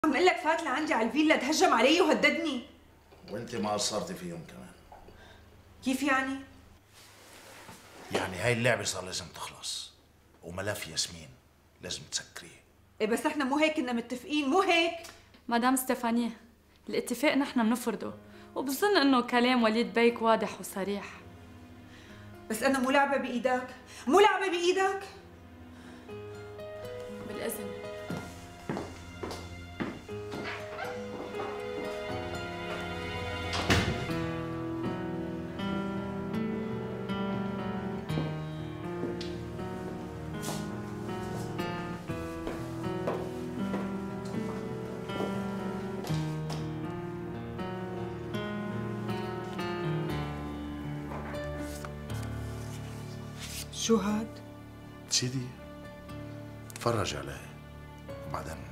عم اقول لك فات لعندي على الفيلا تهجم علي وهددني. وانت ما قصرتي فيهم كمان. كيف يعني؟ يعني هاي اللعبة صار لازم تخلص، وملف ياسمين لازم تسكريه. ايه بس احنا مو هيك كنا متفقين، مو هيك؟ مدام ستيفاني، الاتفاق نحن بنفرضه، وبظن انه كلام وليد بيك واضح وصريح. بس انا مو لعبه بايدك، مو لعبه بايدك. بالاذن. شو هاد؟ سيدي تفرج عليه وبعدين